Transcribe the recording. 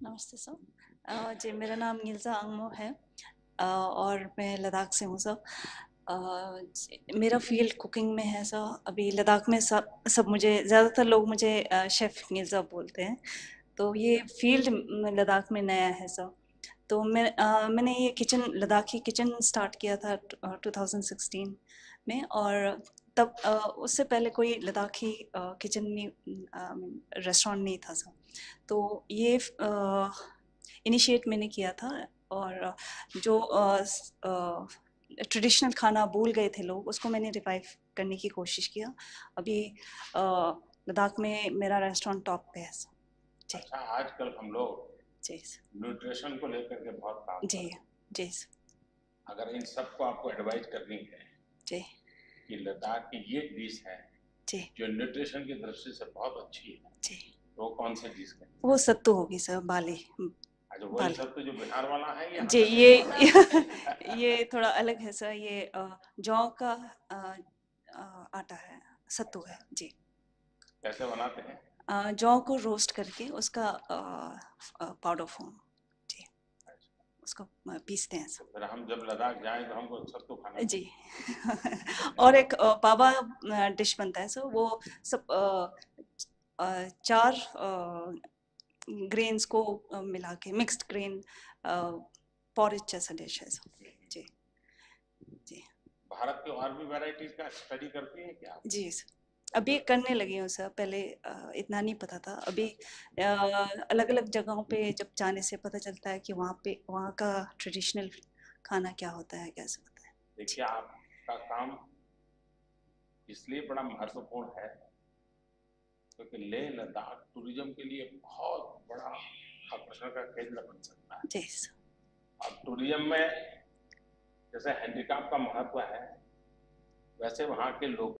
नमस्ते सर। जी मेरा नाम गिल्ज़ा अंगमो है। और मैं लद्दाख से हूँ सर। मेरा फ़ील्ड कुकिंग में है सर। अभी लद्दाख में सब सब मुझे ज़्यादातर लोग मुझे शेफ़ गिल्ज़ा बोलते हैं। तो ये फ़ील्ड लद्दाख में नया है सर। तो मैंने ये लद्दाखी किचन स्टार्ट किया था 2016 में। और तब उससे पहले कोई लद्दाखी किचन नहीं, रेस्टोरेंट नहीं था सर। तो ये इनिशिएट मैंने किया था। और जो ट्रेडिशनल खाना भूल गए थे लोग, उसको मैंने रिवाइव करने की कोशिश किया। अभी लद्दाख में मेरा रेस्टोरेंट टॉप पे है। जी अच्छा, आजकल हम लोग जी न्यूट्रिशन को लेकर के बहुत काम जी कर रहे हैं। जी अगर इन सबको आपको एडवाइस करनी है जी कि लद्दाख की ये डिश है जी जो न्यूट्रिशन की दृष्टि से बहुत अच्छी है, जी। तो वो कौन सी डिश है? वो सत्तू होगी सर, बाली। अच्छा, वही बाली। सब तो जो बिहार वाला है, यहाँ जी का ये टेस्ट वाला है। ये थोड़ा अलग है सर। ये जौ का आटा है, सत्तू है अच्छा, जी। कैसे बनाते हैं? जौ को रोस्ट करके उसका पाउडर फॉर्म। जी, अच्छा, उसको पीसते हैं तो सब। फिर हम जब लद्दाख जाएं तो हमको सत्तू खाना जी। चाहिए। और एक पावा डिश बनता है सर। वो सब चार ग्रेन्स को मिला के मिक्स्ड ग्रेन पॉरेज जैसा डिश है सर। जी जी भारत की और भी वैरायटीज का स्टडी करती हैं क्या आप? जी सर। अभी करने लगी हूँ सर। पहले इतना नहीं पता था। अभी अलग अलग जगहों पे जब जाने से पता चलता है कि वहाँ का ट्रेडिशनल खाना क्या होता है, कैसे होता है। जी देखिए, आपका काम इसलिए बड़ा महत्वपूर्ण है क्योंकि लेह लद्दाख टूरिज्म के लिए बहुत बड़ा आकर्षण का केंद्र बन सकता है। जी सर। अब टूरिज्म में जैसे हैंडीक्राफ्ट का महत्व है, वैसे वहाँ के लोग